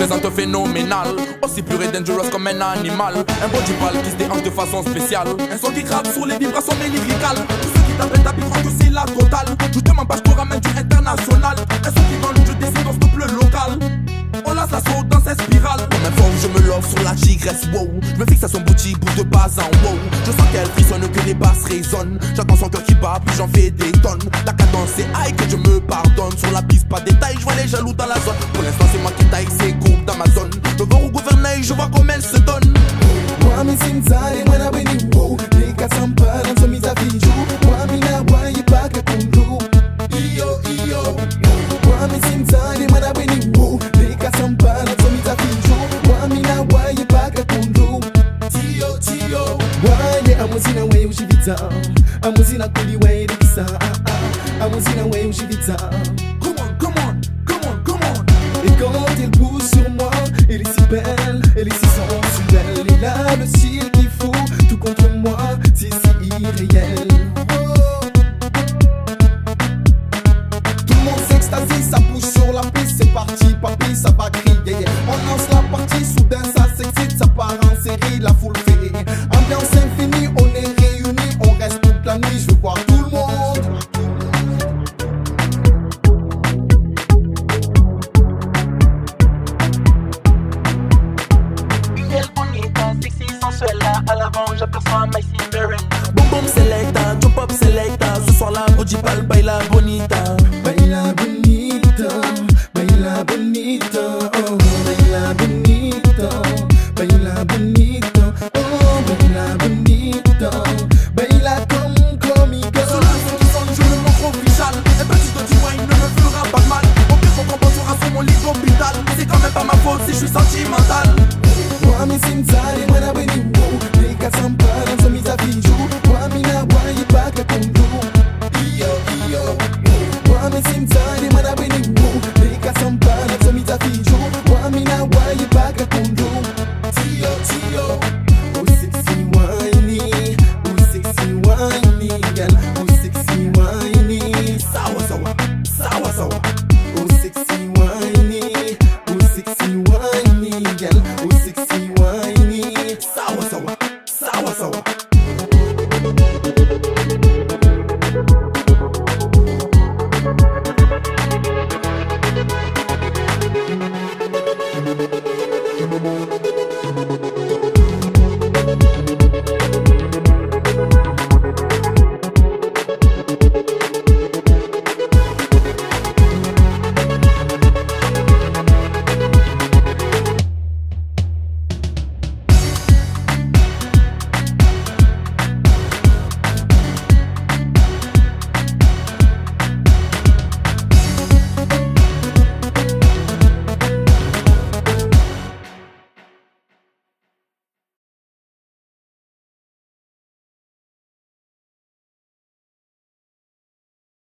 représente phénoménal, aussi pur et dangerous comme un animal. Un body pal qui se déhanche de façon spéciale. Un son qui gratte sur les vibrations lyricales. Tous ceux qui t'appellent t'habitent croient que c'est la totale. Je te demande pas, je te ramène du international. Un son qui donne, je décide dans ce le local. On lance la saute dans cette spirale. Comme un forme, je me love sur la tigresse, wow. Je me fixe à son boutique, bout de base en wow. Je sens qu'elle frissonne, que les basses résonnent. J'entends son cœur qui bat, puis j'en fais des tonnes. La cadence c'est high, que je me pardonne. Sur la piste, pas de détail, je vois les jaloux dans la zone. Pour l'instant c'est moi qui taille ces groupes dans ma zone. Je vais au gouvernail, je vois comme elle se donne. Moi mi simzari, moi na weni wow. Les cas sans pas dans son mise à vidéo. Moi mi na boye pas que congo. Iyo, iyo. Moi mi simzari, moi na weni wow. Les cas sans pas dans son mise à vidéo. Moi mi na boye pas que congo. Tio, tio. Waye amuzina we ushivita. Amuzina kuli we dikisa. Amuzina we ushivita. Come on, come on, come on, come on. Et quand elle pousse sur moi, elle est si belle, elle est si sensuelle. Elle a le style qu'il faut, tout contre moi, c'est si irréel. Tout le monde s'extasie, ça pousse sur la piste, c'est parti, papy, ça va crier. On lance la partie, soudain ça s'excite, ça part en série, la foule fait. Ambiance infinie, on est réunis, on reste toute la nuit, je veux voir tout le monde. À l'avant, j'aperçois My Cimarron. Boom boom selecta, jump up selecta. Ce soir la body pal baila.